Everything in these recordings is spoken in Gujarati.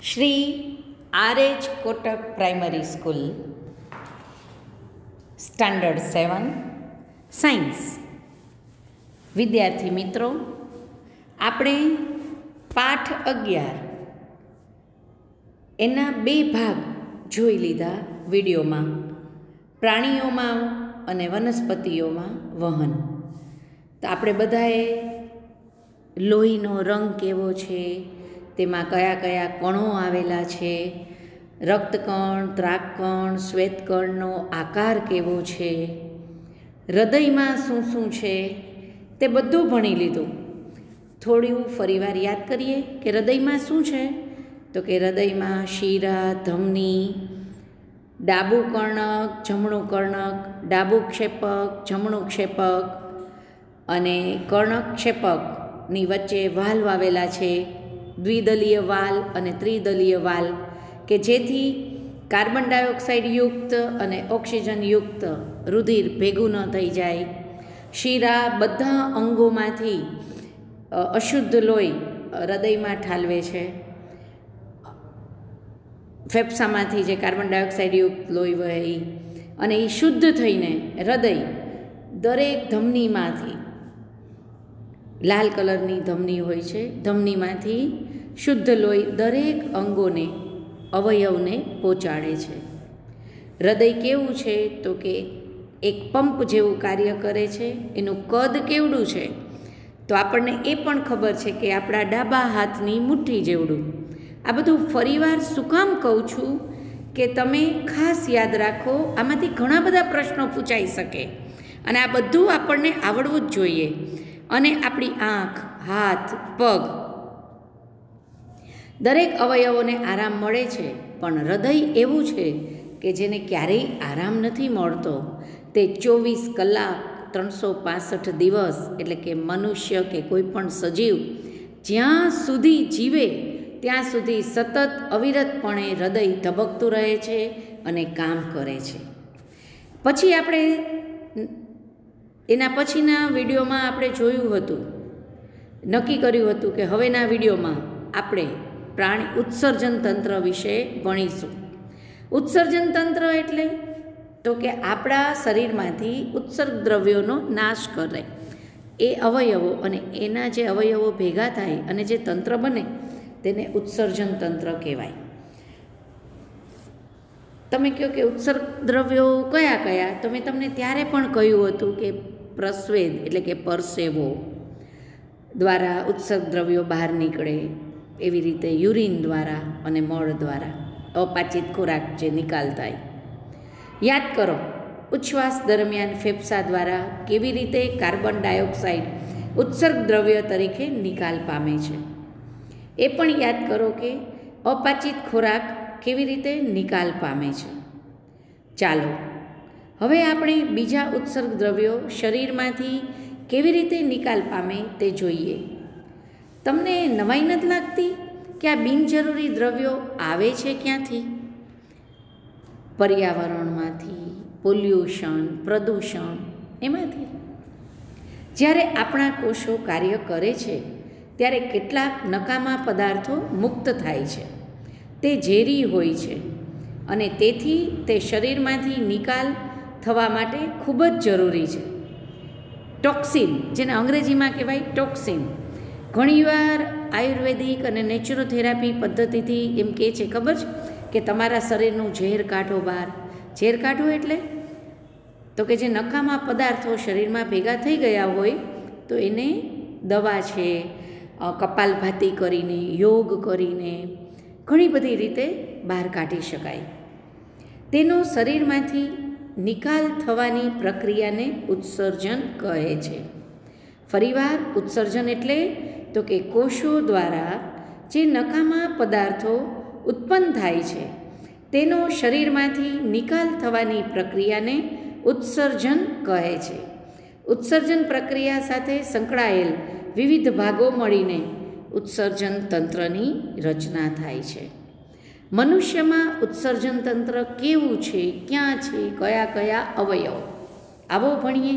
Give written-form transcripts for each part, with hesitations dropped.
શ્રી આર.એચ. Kotak primary school, standard 7, science. વિદ્યાર્થી મિત્રો, આપણે પાઠ 11 એના 2 ભાગ જોઈ લીધા વિડીયોમાં. પ્રાણીઓમાં અને વનસ્પતિઓમાં વહન. તો આપણે બધાએ લોહીનો રંગ કેવો છે, તેમાં કયા કયા કણો આવેલા છે, રક્તકણ, ત્રાકકણ, શ્વેતકણનો આકાર કેવો છે, હૃદયમાં શું શું છે, તે બધું ભણી લીધું. થોડું ફરીવાર યાદ કરીએ કે હૃદયમાં શું છે. તો કે હૃદયમાં શિરા, ધમની, ડાબું કર્ણક, જમણું કર્ણક, ડાબું ક્ષેપક, જમણું ક્ષેપક અને કર્ણકક્ષેપકની વચ્ચે વાલ્વ આવેલા છે, દ્વિદલીય વાલ અને ત્રિદલીય વાલ, કે જેથી કાર્બન ડાયોક્સાઇડ યુક્ત અને ઓક્સિજન યુક્ત રુધિર ભેગું ન થઈ જાય. શિરા બધા અંગોમાંથી અશુદ્ધ લોહી હૃદયમાં ઠાલવે છે. ફેફસામાંથી જે કાર્બન ડાયોક્સાઇડ યુક્ત લોહી વહે અને એ શુદ્ધ થઈને હૃદય દરેક ધમનીમાંથી, લાલ કલરની ધમની હોય છે, ધમનીમાંથી શુદ્ધ લોહી દરેક અંગોને, અવયવને પહોંચાડે છે. હૃદય કેવું છે તો કે એક પંપ જેવું કાર્ય કરે છે. એનું કદ કેવડું છે તો આપણને એ પણ ખબર છે કે આપણા ડાબા હાથની મુઠ્ઠી જેવડું. આ બધું ફરીવાર શું કામ કહું છું કે તમે ખાસ યાદ રાખો. આમાંથી ઘણા બધા પ્રશ્નો પૂછાઈ શકે અને આ બધું આપણને આવડવું જ જોઈએ. અને આપણી આંખ, હાથ, પગ, દરેક અવયવોને આરામ મળે છે, પણ હૃદય એવું છે કે જેને ક્યારેય આરામ નથી મળતો. તે 24 કલાક 365 દિવસ, એટલે કે મનુષ્ય કે કોઈ પણ સજીવ જ્યાં સુધી જીવે ત્યાં સુધી સતત અવિરતપણે હૃદય ધબકતું રહે છે અને કામ કરે છે. પછી આપણે એના પછીના વિડીયોમાં આપણે જોયું હતું, નક્કી કર્યું હતું કે હવેના વિડીયોમાં આપણે પ્રાણી ઉત્સર્જન તંત્ર વિશે ભણીશું. ઉત્સર્જન તંત્ર એટલે તો કે આપણા શરીરમાંથી ઉત્સર્ગ દ્રવ્યોનો નાશ કરે એ અવયવો, અને એના જે અવયવો ભેગા થાય અને જે તંત્ર બને તેને ઉત્સર્જન તંત્ર કહેવાય. તમે કહો કે ઉત્સર્ગ દ્રવ્યો કયા કયા, તો મેં તમને ત્યારે પણ કહ્યું હતું કે પ્રસ્વેદ એટલે કે પરસેવો દ્વારા ઉત્સર્ગ દ્રવ્યો બહાર નીકળે, એવી રીતે યુરિન દ્વારા અને મળ દ્વારા અપાચિત ખોરાક જે નિકાલ થાય. યાદ કરો, ઉચ્છ્વાસ દરમિયાન ફેફસા દ્વારા કેવી રીતે કાર્બન ડાયોક્સાઇડ ઉત્સર્ગ દ્રવ્ય તરીકે નિકાલ પામે છે. એ પણ યાદ કરો કે અપાચિત ખોરાક કેવી રીતે નિકાલ પામે છે. ચાલો હવે આપણે બીજા ઉત્સર્ગ દ્રવ્યો શરીરમાંથી કેવી રીતે નિકાલ પામે તે જોઈએ. તમને નવાઈ નથી લાગતી કે આ બિનજરૂરી દ્રવ્યો આવે છે ક્યાંથી? પર્યાવરણમાંથી, પોલ્યુશન, પ્રદૂષણ, એમાંથી. જ્યારે આપણા કોષો કાર્ય કરે છે ત્યારે કેટલાક નકામા પદાર્થો મુક્ત થાય છે. તે ઝેરી હોય છે અને તેથી તે શરીરમાંથી નિકાલ થવા માટે ખૂબ જ જરૂરી છે. ટોક્સિન, જેને અંગ્રેજીમાં કહેવાય ટોક્સિન, ઘણીવાર આયુર્વેદિક અને નેચરોથેરાપી પદ્ધતિથી એમ કહે છે, ખબર છે કે તમારા શરીરનું ઝેર કાઢો બહાર. ઝેર કાઢો એટલે તો કે જે નકામા પદાર્થો શરીરમાં ભેગા થઈ ગયા હોય તો એને દવા છે, કપાલભાતિ કરીને, યોગ કરીને, ઘણી બધી રીતે બહાર કાઢી શકાય. તેનો શરીરમાંથી નિકાલ થવાની પ્રક્રિયાને ઉત્સર્જન કહે છે. ફરીવાર, ઉત્સર્જન એટલે તો કે કોષો દ્વારા જે નકામા પદાર્થો ઉત્પન્ન થાય છે તેનો શરીરમાંથી નિકાલ થવાની પ્રક્રિયાને ઉત્સર્જન કહે છે. ઉત્સર્જન પ્રક્રિયા સાથે સંકળાયેલ વિવિધ ભાગો મળીને ઉત્સર્જન તંત્રની રચના થાય છે. મનુષ્યમાં ઉત્સર્જન તંત્ર કેવું છે, ક્યાં છે, કયા કયા અવયવ, આવો ભણીએ.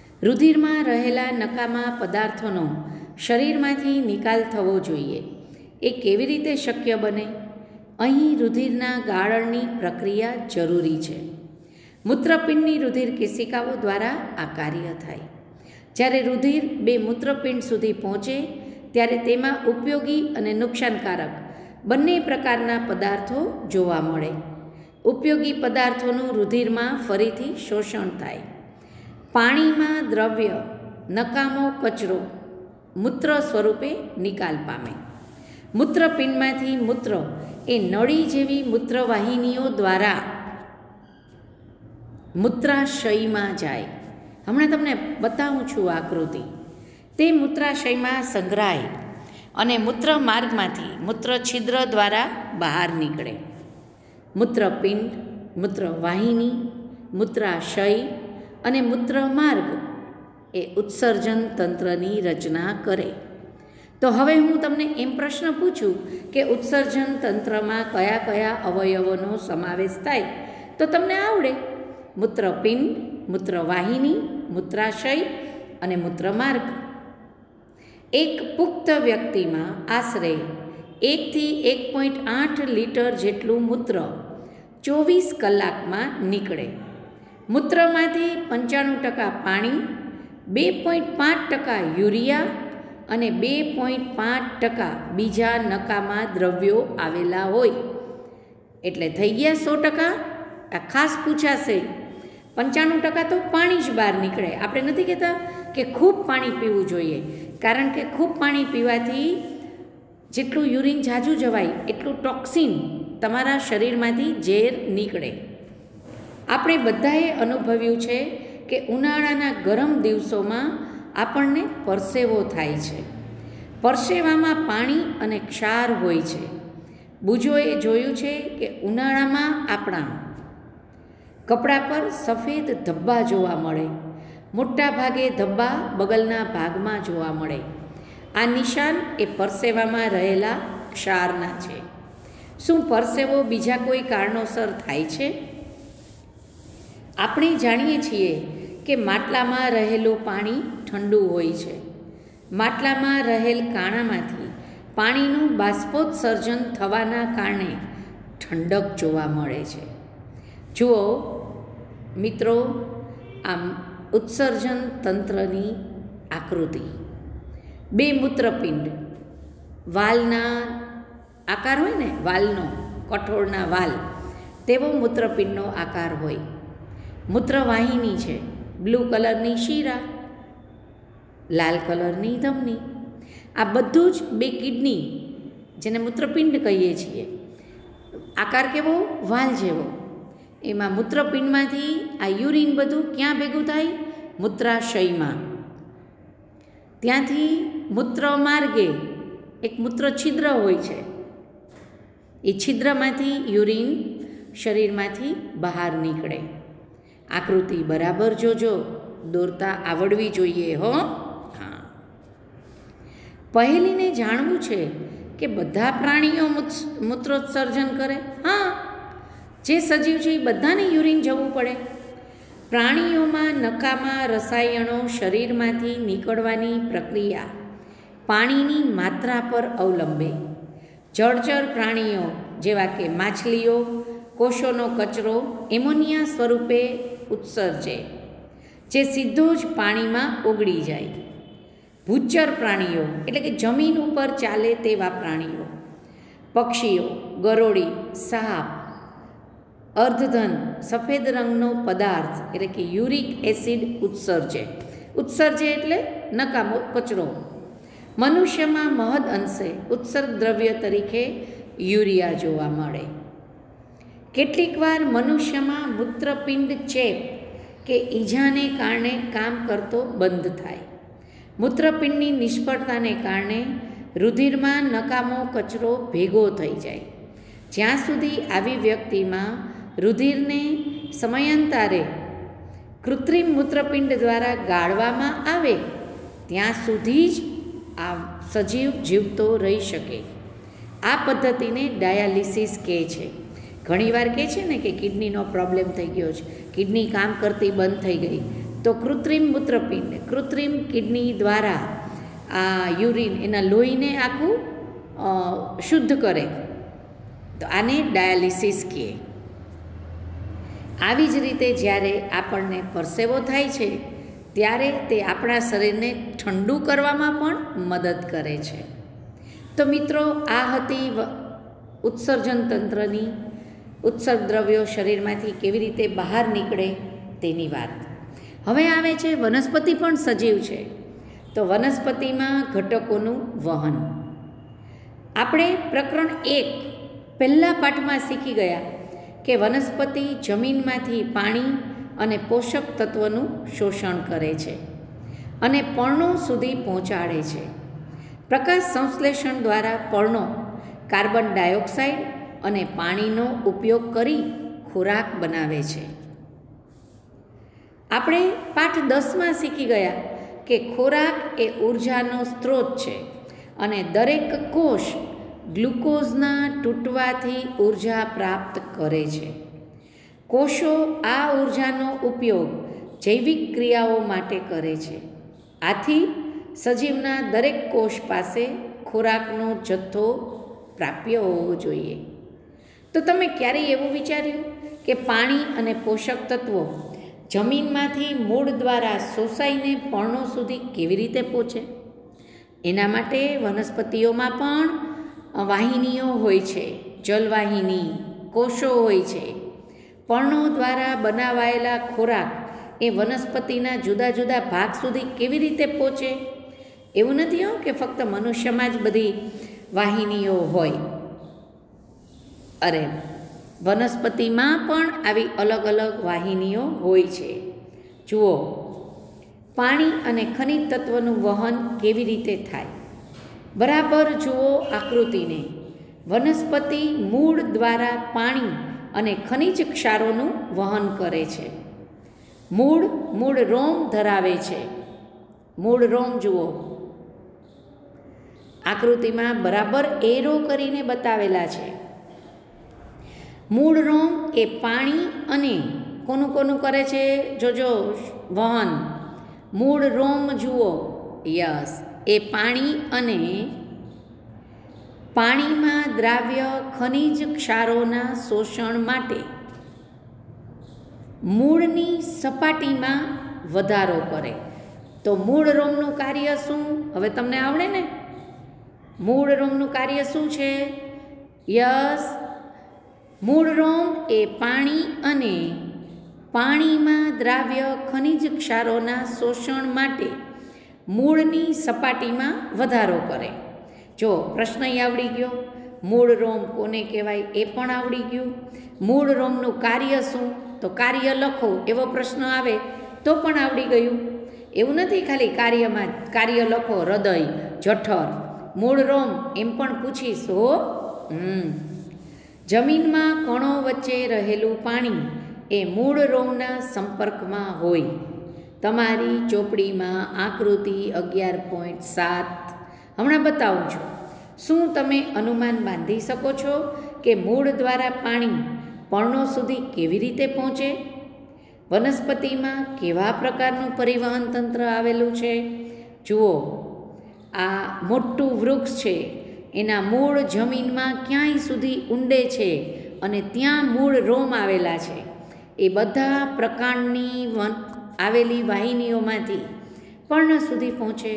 રુધિરમાં રહેલા નકામા પદાર્થોનો શરીરમાંથી નિકાલ થવો જોઈએ. એ કેવી રીતે શક્ય બને? અહીં રુધિરના ગાળણની પ્રક્રિયા જરૂરી છે. મૂત્રપિંડની રુધિર કેશિકાઓ દ્વારા આ કાર્ય થાય. જ્યારે રુધિર બે મૂત્રપિંડ સુધી પહોંચે ત્યારે તેમાં ઉપયોગી અને નુકસાનકારક બંને પ્રકારના પદાર્થો જોવા મળે. ઉપયોગી પદાર્થોનું રુધિરમાં ફરીથી શોષણ થાય. પાણીમાં દ્રવ્ય નકામો કચરો મૂત્ર સ્વરૂપે નિકાલ પામે. મૂત્રપિંડમાંથી મૂત્ર એ નળી જેવી મૂત્રવાહિનીઓ દ્વારા મૂત્રાશયમાં જાય. હમણાં તમને બતાવું છું આકૃતિ. તે મૂત્રાશયમાં સંગ્રહાય અને મૂત્ર માર્ગમાંથી મૂત્ર છિદ્ર દ્વારા બહાર નીકળે. મૂત્રપિંડ, મૂત્રવાહિની, મૂત્રાશય અને મૂત્રમાર્ગ એ ઉત્સર્જન તંત્રની રચના કરે. તો હવે હું તમને એમ પ્રશ્ન પૂછું કે ઉત્સર્જન તંત્રમાં કયા કયા અવયવોનો સમાવેશ થાય તો તમને આવડે. મૂત્રપિંડ, મૂત્રવાહિની, મૂત્રાશય અને મૂત્રમાર્ગ. એક પુખ્ત વ્યક્તિમાં આશરે 1 થી 1.8 લીટર જેટલું મૂત્ર 24 કલાકમાં નીકળે. મૂત્રમાંથી 95% પાણી, 2.5% યુરિયા અને 2.5% બીજા નકામા દ્રવ્યો આવેલા હોય. એટલે થઈ ગયા 100%. આ ખાસ પૂછાશે. 95% તો પાણી જ બહાર નીકળે. આપણે નથી કહેતા કે ખૂબ પાણી પીવું જોઈએ, કારણ કે ખૂબ પાણી પીવાથી જેટલું યુરિન ઝાઝું જવાય એટલું ટોક્સિન તમારા શરીરમાંથી ઝેર નીકળે. આપણે બધાએ અનુભવ્યું છે કે ઉનાળાના ગરમ દિવસોમાં આપણને પરસેવો થાય છે. પરસેવામાં પાણી અને ક્ષાર હોય છે. બુજોએ જોયું છે કે ઉનાળામાં આપણા કપડા પર સફેદ ધબ્બા જોવા મળે. મોટા ભાગે ધબ્બા બગલના ભાગમાં જોવા મળે. આ નિશાન એ પરસેવામાં રહેલા ક્ષારના છે. શું પરસેવો બીજા કોઈ કારણોસર થાય છે? આપણે જાણીએ છીએ કે માટલામાં રહેલું પાણી ઠંડુ હોય છે. માટલામાં રહેલ કાણામાંથી પાણીનું બાષ્પોત્સર્જન થવાના કારણે ઠંડક જોવા મળે છે. જુઓ મિત્રો, આમ ઉત્સર્જન તંત્રની આકૃતિ. બે મૂત્રપિંડ, વાલના આકાર હોય ને, વાલનો, કઠોળના વાલ તેવો મૂત્રપિંડનો આકાર હોય. મૂત્રવાહિની છે, બ્લુ કલરની શીરા, લાલ કલરની ધમની. આ બધું જ બે કિડની, જેને મૂત્રપિંડ કહીએ છીએ. આકાર કેવો? વાલ જેવો. એમાં મૂત્રપિંડમાંથી આ યુરિન બધું ક્યાં ભેગું થાય? મૂત્રાશયમાં. ત્યાંથી મૂત્ર માર્ગે એક મૂત્ર છિદ્ર હોય છે. એ છિદ્રમાંથી યુરિન શરીરમાંથી બહાર નીકળે. આકૃતિ બરાબર જોજો, દોરતા આવડવી જોઈએ હો. હા, પહેલીને જાણવું છે કે બધા પ્રાણીઓ મૂત્રોત્સર્જન કરે? હા, જે સજીવ છે એ બધાને યુરિન જવું પડે. પ્રાણીઓમાં નકામા રસાયણો શરીરમાંથી નીકળવાની પ્રક્રિયા પાણીની માત્રા પર અવલંબે. જળચર પ્રાણીઓ જેવા કે માછલીઓ કોષોનો કચરો એમોનિયા સ્વરૂપે ઉત્સર્જે, જે સીધો જ પાણીમાં ઓગળી જાય. ભૂચર પ્રાણીઓ એટલે કે જમીન ઉપર ચાલે તેવા પ્રાણીઓ, પક્ષીઓ, ગરોળી, સાપ, અર્ધધન સફેદ રંગનો પદાર્થ એટલે કે યુરિક એસિડ ઉત્સર્જે. ઉત્સર્જે એટલે નકામો કચરો. મનુષ્યમાં મહદ અંશે ઉત્સર્ગ દ્રવ્ય તરીકે યુરિયા જોવા મળે. કેટલીક વાર મનુષ્યમાં મૂત્રપિંડ ચેપ કે ઈજાને કારણે કામ કરતો બંધ થાય. મૂત્રપિંડની નિષ્ફળતાને કારણે રુધિરમાં નકામો કચરો ભેગો થઈ જાય. જ્યાં સુધી આવી વ્યક્તિમાં રુધિરને સમયાંતરે કૃત્રિમ મૂત્રપિંડ દ્વારા ગાળવામાં આવે ત્યાં સુધી જ આ સજીવ જીવતો રહી શકે. આ પદ્ધતિને ડાયાલિસિસ કહે છે. ઘણીવાર કહે છે ને કે કિડનીનો પ્રોબ્લેમ થઈ ગયો છે, કિડની કામ કરતી બંધ થઈ ગઈ, તો કૃત્રિમ મૂત્રપિંડ, કૃત્રિમ કિડની દ્વારા આ યુરિન એના લોહીને આખું શુદ્ધ કરે, તો આને ડાયાલિસિસ કહે. આવી જ રીતે જ્યારે આપણને પરસેવો થાય છે ત્યારે તે આપણા શરીરને ઠંડુ કરવામાં પણ મદદ કરે છે. તો મિત્રો, આ હતી ઉત્સર્જન તંત્રની ઉત્સર્ગ દ્રવ્યો શરીરમાંથી કેવી રીતે બહાર નીકળે તેની વાત. હવે આવે છે વનસ્પતિ પણ સજીવ છે, તો વનસ્પતિમાં ઘટકોનું વહન. આપણે પ્રકરણ 1 પહેલા પાઠમાં શીખી ગયા કે વનસ્પતિ જમીનમાંથી પાણી અને પોષક તત્વોનું શોષણ કરે છે અને પર્ણો સુધી પહોંચાડે છે. પ્રકાશ સંશ્લેષણ દ્વારા પર્ણો કાર્બન ડાયોક્સાઇડ અને પાણીનો ઉપયોગ કરી ખોરાક બનાવે છે. આપણે પાઠ 10માં શીખી ગયા કે ખોરાક એ ઉર્જાનો સ્ત્રોત છે અને દરેક કોષ ગ્લુકોઝના તૂટવાથી ઉર્જા પ્રાપ્ત કરે છે. કોષો આ ઉર્જાનો ઉપયોગ જૈવિક ક્રિયાઓ માટે કરે છે. આથી સજીવના દરેક કોષ પાસે ખોરાકનો જથ્થો પ્રાપ્ય હોવો જોઈએ. તો તમે ક્યારેય એવું વિચાર્યું કે પાણી અને પોષક તત્વો જમીનમાંથી મૂળ દ્વારા શોષાઈને પર્ણો સુધી કેવી રીતે પહોંચે? એના માટે વનસ્પતિઓમાં પણ વાહિનીઓ હોય છે, જલવાહિની, કોષો હોય છે. પર્ણો દ્વારા બનાવાયેલા ખોરાક એ વનસ્પતિના જુદા જુદા ભાગ સુધી કેવી રીતે પહોંચે? એવું નથી કે ફક્ત મનુષ્યમાં જ બધી વાહિનીઓ હોય. અરે, વનસ્પતિમાં પણ આવી અલગ અલગ વાહિનીઓ હોય છે. જુઓ, પાણી અને ખનિજ તત્વનું વહન કેવી રીતે થાય? બરાબર જુઓ આકૃતિને. વનસ્પતિ મૂળ દ્વારા પાણી અને ખનિજ ક્ષારોનું વહન કરે છે. મૂળ રોમ ધરાવે છે. મૂળ રોમ જુઓ, આકૃતિમાં બરાબર એરો કરીને બતાવેલા છે. મૂળ રોમ એ પાણી અને કોનું કરે છે? જોજો, વહન. મૂળ રોમ જુઓ, યસ, એ પાણી અને પાણીમાં દ્રાવ્ય ખનિજ ક્ષારોના શોષણ માટે મૂળની સપાટીમાં વધારો કરે. તો મૂળ રોમનું કાર્ય શું? હવે તમને આવડે ને? મૂળ રોમનું કાર્ય શું છે? યસ, મૂળ રોમ એ પાણી અને પાણીમાં દ્રાવ્ય ખનિજ ક્ષારોના શોષણ માટે મૂળની સપાટીમાં વધારો કરે. જો પ્રશ્ન આવડી ગયો. મૂળ રોમ કોને કહેવાય એ પણ આવડી ગયું. મૂળ રોમનું કાર્ય શું? તો કાર્ય લખો એવો પ્રશ્ન આવે તો પણ આવડી ગયું. એવું નથી ખાલી કાર્યમાં કાર્ય લખો, હૃદય, જઠર, મૂળ રોમ એમ પણ પૂછીશ હો. જમીનમાં કણો વચ્ચે રહેલું પાણી એ મૂળ રોમના સંપર્કમાં હોય. તમારી ચોપડીમાં આકૃતિ 11.7 હમણાં બતાવું છું. શું તમે અનુમાન બાંધી શકો છો કે મૂળ દ્વારા પાણી પર્ણો સુધી કેવી રીતે પહોંચે? વનસ્પતિમાં કેવા પ્રકારનું પરિવહન તંત્ર આવેલું છે? જુઓ, આ મોટું વૃક્ષ છે, એના મૂળ જમીનમાં ક્યાંય સુધી ઊંડે છે અને ત્યાં મૂળ રોમ આવેલા છે. એ બધા પ્રકારની આવેલી વાહિનીઓમાંથી પર્ણ સુધી પહોંચે.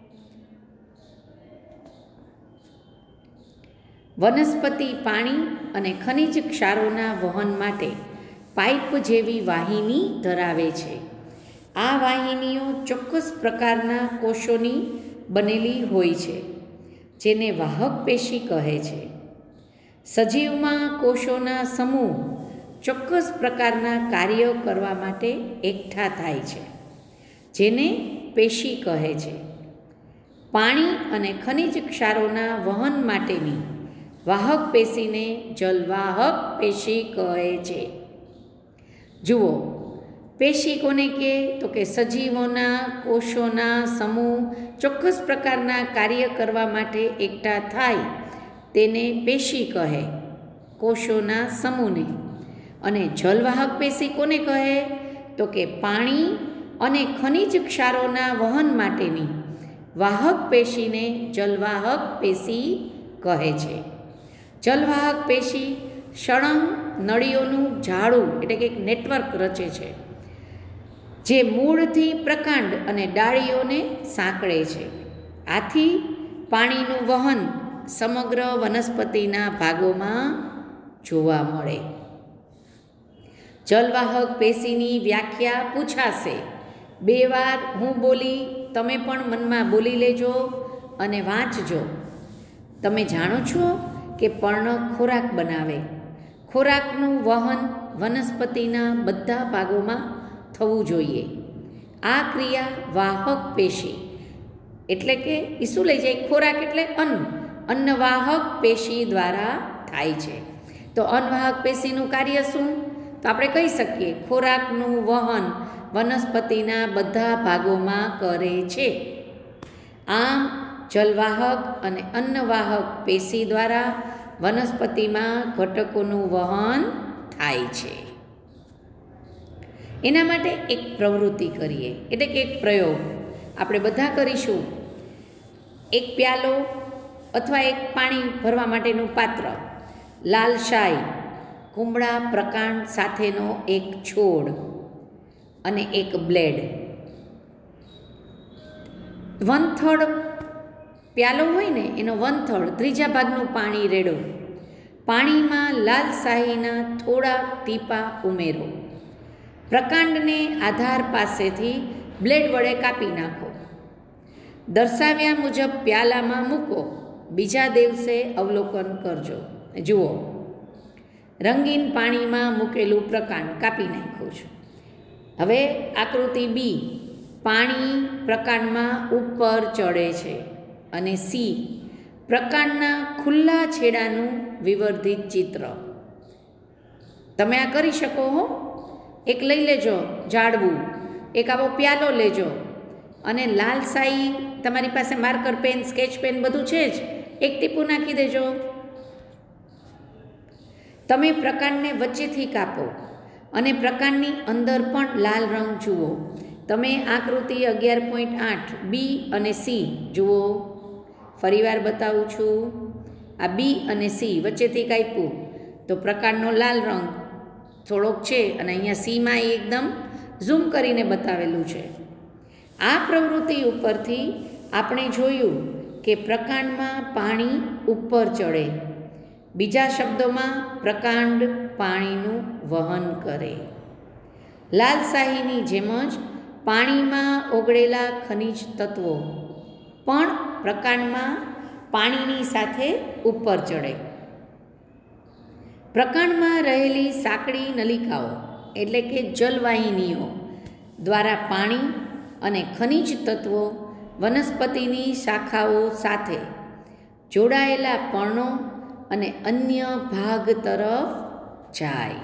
વનસ્પતિ પાણી અને ખનિજ ક્ષારોના વહન માટે પાઇપ જેવી વાહિની ધરાવે છે. આ વાહિનીઓ ચોક્કસ પ્રકારના કોષોની બનેલી હોય છે, જેને વાહક પેશી કહે છે. સજીવમાં કોષોના સમૂહ ચોક્કસ પ્રકારના કાર્યો કરવા માટે એકઠા થાય છે, જેને પેશી કહે છે. પાણી અને ખનિજ ક્ષારોના વહન માટેની વાહક પેશીને જલવાહક પેશી કહે છે. જુઓ, પેશી કોને કહે? તો કે સજીવોના કોષોના સમૂહ ચોક્કસ પ્રકારના કાર્ય કરવા માટે એકઠા થાય તેને પેશી કહે, કોષોના સમૂહને. અને જલવાહક પેશી કોને કહે? તો કે પાણી અને ખનિજ ક્ષારોના વહન માટેની વાહક પેશીને જલવાહક પેશી કહે છે. જલવાહક પેશી સળંગ નળીઓનું જાળું એટલે કે એક નેટવર્ક રચે છે, જે મૂળથી પ્રકાંડ અને ડાળીઓને સાંકળે છે. આથી પાણીનું વહન સમગ્ર વનસ્પતિના ભાગોમાં જોવા મળે. જલવાહક પેશીની વ્યાખ્યા પૂછાશે. 2 વાર હું બોલી, તમે પણ મનમાં બોલી લેજો અને વાંચજો. તમે જાણો છો કે પર્ણ ખોરાક બનાવે. ખોરાકનું વહન વનસ્પતિના બધા ભાગોમાં થવું જોઈએ. આ ક્રિયા વાહક પેશી એટલે કે એ શું લઈ જાય? ખોરાક એટલે અન્નવાહક પેશી દ્વારા થાય છે. તો અન્નવાહક પેશીનું કાર્ય શું? તો આપણે કહી શકીએ ખોરાકનું વહન વનસ્પતિના બધા ભાગોમાં કરે છે. આમ જલવાહક અને અન્નવાહક પેશી દ્વારા વનસ્પતિમાં ઘટકોનું વહન થાય છે. એના માટે એક પ્રવૃત્તિ કરીએ, એટલે કે એક પ્રયોગ આપણે બધા કરીશું. એક પ્યાલો અથવા એક પાણી ભરવા માટેનું પાત્ર, લાલ શાઈ, કુમળા પ્રકાંડ સાથેનો એક છોડ અને એક બ્લેડ. 1/3 પ્યાલો હોય ને એનો 1/3 ત્રીજા ભાગનું પાણી રેડો. પાણીમાં લાલ શાહીના થોડા ટીપા ઉમેરો. પ્રકાંડને આધાર પાસેથી બ્લેડ વડે કાપી નાખો. દર્શાવ્યા મુજબ પ્યાલામાં મૂકો. બીજા દિવસે અવલોકન કરજો. જુઓ, રંગીન પાણીમાં મૂકેલું પ્રકાંડ કાપી નાખ્યું છે. હવે આકૃતિ બી, પાણી પ્રકાંડમાં ઉપર ચડે છે. અને સી, પ્રકાંડના ખુલ્લા છેડાનું વિવર્ધિત ચિત્ર. તમે આ કરી શકો હો. એક લઈ લેજો ઝાડવું, એક આવો પ્યાલો લેજો અને લાલ શાહી, તમારી પાસે માર્કર પેન, સ્કેચ પેન બધું છે જ, એક ટીપું નાખી દેજો. તમે પ્રકાંડને વચ્ચેથી કાપો અને પ્રકાંડની અંદર પણ લાલ રંગ જુઓ. તમે આકૃતિ 11.8 બી અને સી જુઓ. ફરીવાર બતાવું છું. આ બી અને સી વચ્ચેથી કાપ્યું તો પ્રકાંડનો લાલ રંગ થોડોક છે અને અહીંયા સીમાં એકદમ ઝૂમ કરીને બતાવેલું છે. આ પ્રવૃત્તિ ઉપરથી આપણે જોયું કે પ્રકાંડમાં પાણી ઉપર ચડે. બીજા શબ્દોમાં પ્રકાંડ પાણીનું વહન કરે. લાલ શાહીની જેમ જ પાણીમાં ઓગળેલા ખનિજ તત્વો પણ પ્રકાંડમાં પાણીની સાથે ઉપર ચડે. પ્રકાંડમાં રહેલી સાંકડી નલિકાઓ એટલે કે જલવાહિનીઓ દ્વારા પાણી અને ખનિજ તત્વો વનસ્પતિની શાખાઓ સાથે જોડાયેલા પર્ણો અને અન્ય ભાગ તરફ જાય.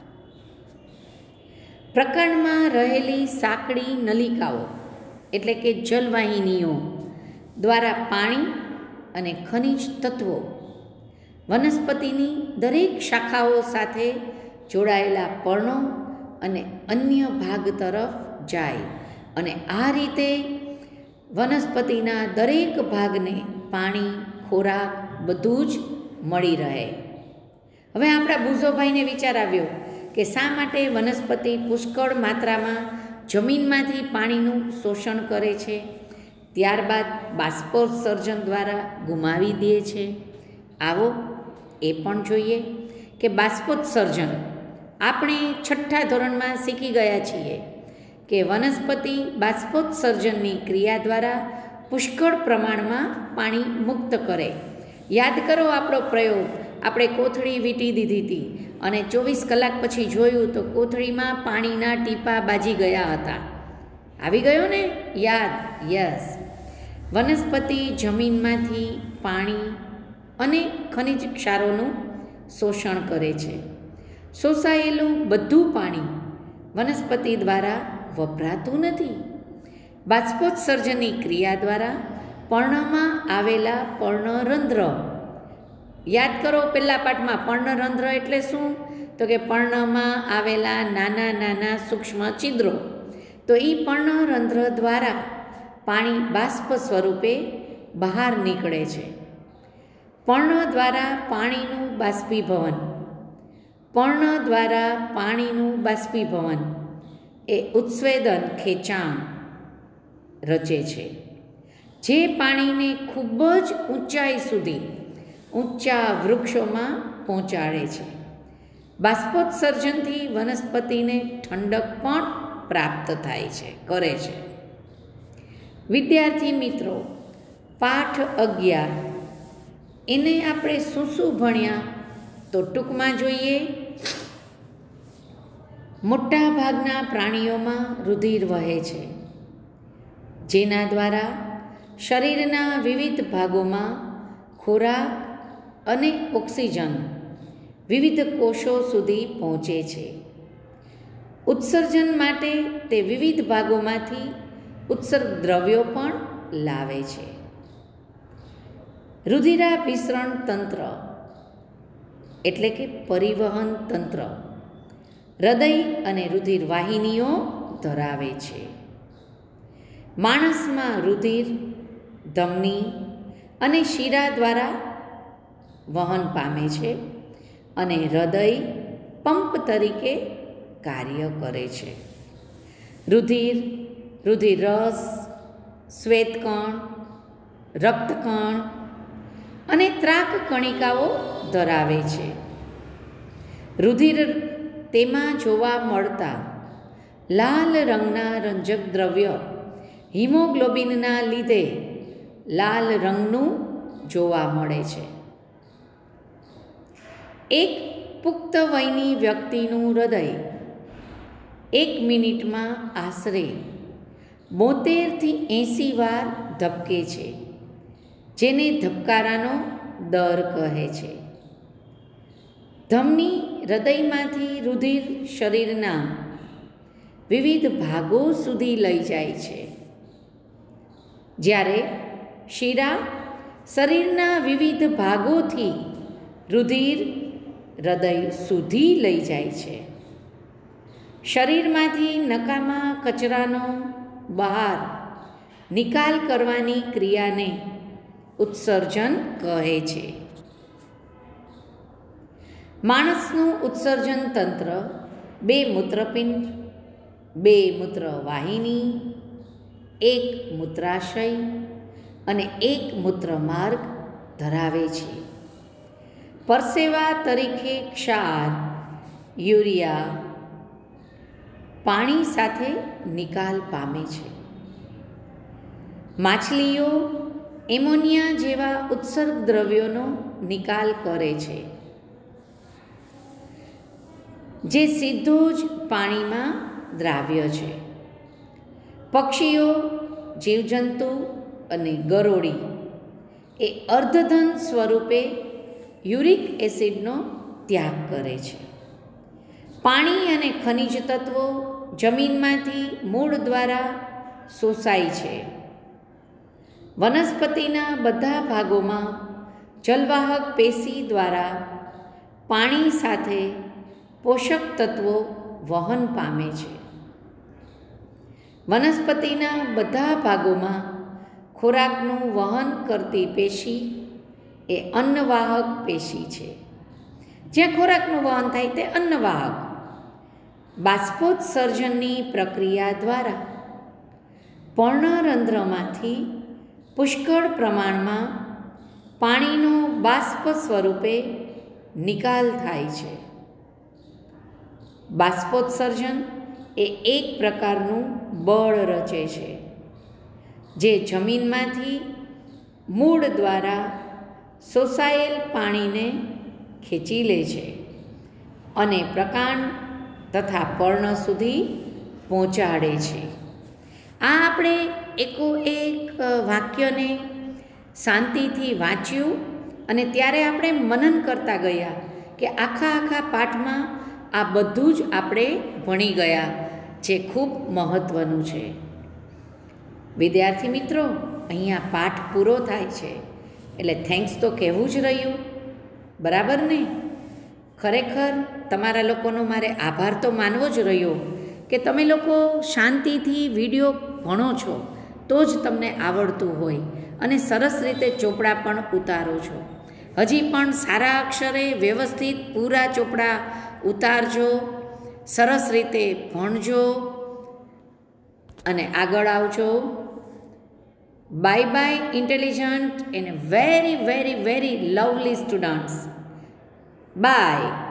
પ્રકાંડમાં રહેલી સાંકડી નલિકાઓ એટલે કે જલવાહિનીઓ દ્વારા પાણી અને ખનિજ તત્વો વનસ્પતિની દરેક શાખાઓ સાથે જોડાયેલા પર્ણો અને અન્ય ભાગ તરફ જાય અને આ રીતે વનસ્પતિના દરેક ભાગને પાણી, ખોરાક બધું જ મળી રહે. હવે આપણા બુઝોભાઈને વિચાર આવ્યો કે શા માટે વનસ્પતિ પુષ્કળ માત્રામાં જમીનમાંથી પાણીનું શોષણ કરે છે, ત્યારબાદ બાષ્પોત્સર્જન દ્વારા ગુમાવી દે છે. આવો એ પણ જોઈએ કે બાષ્પોત્સર્જન આપણે 6ઠ્ઠા ધોરણમાં શીખી ગયા છીએ કે વનસ્પતિ બાષ્પોત્સર્જનની ક્રિયા દ્વારા પુષ્કળ પ્રમાણમાં પાણી મુક્ત કરે. યાદ કરો આપણો પ્રયોગ, આપણે કોથળી વીંટી દીધી હતી અને 24 કલાક પછી જોયું તો કોથળીમાં પાણીના ટીપા બાજી ગયા હતા. આવી ગયો ને યાદ? યસ. વનસ્પતિ જમીનમાંથી પાણી અને ખનિજ ક્ષારોનું શોષણ કરે છે. શોષાયેલું બધું પાણી વનસ્પતિ દ્વારા વપરાતું નથી. બાષ્પોત્સર્જનની ક્રિયા દ્વારા પર્ણમાં આવેલા પર્ણરંધ્ર, યાદ કરો પહેલા પાઠમાં પર્ણરંધ્ર એટલે શું? તો કે પર્ણમાં આવેલા નાના નાના સૂક્ષ્મ છિદ્રો. તો એ પર્ણરંધ્ર દ્વારા પાણી બાષ્પ સ્વરૂપે બહાર નીકળે છે. પર્ણ દ્વારા પાણીનું બાષ્પીભવન. પર્ણ દ્વારા પાણીનું બાષ્પીભવન એ ઉત્સ્વેદન ખેંચાણ રચે છે, જે પાણીને ખૂબ જ ઊંચાઈ સુધી ઊંચા વૃક્ષોમાં પહોંચાડે છે. બાષ્પોત્સર્જનથી વનસ્પતિને ઠંડક પણ પ્રાપ્ત થાય છે, કરે છે. વિદ્યાર્થી મિત્રો, પાઠ 11 એને આપણે શું શું ભણ્યા તો ટૂંકમાં જોઈએ. મોટા ભાગના પ્રાણીઓમાં રુધિર વહે છે, જેના દ્વારા શરીરના વિવિધ ભાગોમાં ખોરાક અને ઓક્સિજન વિવિધ કોષો સુધી પહોંચે છે. ઉત્સર્જન માટે તે વિવિધ ભાગોમાંથી ઉત્સર્ગ દ્રવ્યો પણ લાવે છે. રુધિરાભિસરણ તંત્ર એટલે કે પરિવહન તંત્ર હૃદય અને રુધિર વાહિનીઓ ધરાવે છે. માણસમાં રુધિર ધમની અને શિરા દ્વારા વહન પામે છે અને હૃદય પંપ તરીકે કાર્ય કરે છે. રુધિર, રુધિર રસ, શ્વેતકણ, રક્તકણ અને ત્રાક કણિકાઓ ધરાવે છે. રુધિર તેમાં જોવા મળતા લાલ રંગના રંજક દ્રવ્ય હિમોગ્લોબિનના લીધે લાલ રંગનું જોવા મળે છે. એક પુખ્ત વયની વ્યક્તિનું હૃદય 1 મિનિટમાં આશરે 72 થી 80 વાર ધબકે છે, જેને ધબકારાનો દર કહે છે. ધમની હૃદયમાંથી રુધિર શરીરના વિવિધ ભાગો સુધી લઈ જાય છે, જ્યારે શિરા શરીરના વિવિધ ભાગોથી રુધિર હૃદય સુધી લઈ જાય છે. શરીરમાંથી નકામા કચરાનો બહાર નિકાલ કરવાની ક્રિયાને ઉત્સર્જન કહે છે. માણસનું ઉત્સર્જન તંત્ર 2 મૂત્રપિંડ, 2 મૂત્રવાહિની, 1 મૂત્રાશય અને 1 મૂત્રમાર્ગ ધરાવે છે. પરસેવા તરીકે ક્ષાર, યુરિયા પાણી સાથે નિકાલ પામે છે. માછલીઓ એમોનિયા જેવા ઉત્સર્ગ દ્રવ્યોનો નિકાલ કરે છે, જે સીધો જ પાણીમાં દ્રાવ્ય છે. પક્ષીઓ, જીવજંતુ અને ગરોળી એ અર્ધઘન સ્વરૂપે યુરિક એસિડનો ત્યાગ કરે છે. પાણી અને ખનિજ તત્વો જમીનમાંથી મૂળ દ્વારા શોષાય છે. વનસ્પતિના બધા ભાગોમાં જલવાહક પેશી દ્વારા પાણી સાથે પોષક તત્વો વહન પામે છે. વનસ્પતિના બધા ભાગોમાં ખોરાકનું વહન કરતી પેશી એ અન્નવાહક પેશી છે. જ્યાં ખોરાકનું વહન થાય તે અન્નવાહક. બાષ્પોત્સર્જનની પ્રક્રિયા દ્વારા પર્ણરંધ્રમાંથી પુષ્કળ પ્રમાણમાં પાણીનો બાષ્પ સ્વરૂપે નિકાલ થાય છે. બાષ્પોત્સર્જન એ એક પ્રકારનું બળ રચે છે, જે જમીનમાંથી મૂળ દ્વારા શોષાયેલ પાણીને ખેંચી લે છે અને પ્રકાંડ તથા પર્ણ સુધી પહોંચાડે છે. આ આપણે એકોએક વાક્યને શાંતિથી વાંચ્યું અને ત્યારે આપણે મનન કરતા ગયા કે આખા પાઠમાં આ બધું જ આપણે ભણી ગયા, જે ખૂબ મહત્ત્વનું છે. વિદ્યાર્થી મિત્રો, અહીંયા પાઠ પૂરો થાય છે એટલે થેન્ક્સ તો કહેવું જ રહ્યું, બરાબર ને? ખરેખર તમારા લોકોનો મારે આભાર તો માનવો જ રહ્યો કે તમે લોકો શાંતિથી વિડીયો ભણો છો તો જ તમને આવડતું હોય અને સરસ રીતે ચોપડા પણ ઉતારો છો. હજી પણ સારા અક્ષરે વ્યવસ્થિત પૂરા ચોપડા ઉતારજો, સરસ રીતે ભણજો અને આગળ આવજો. Bye bye intelligent and very very very lovely students. By.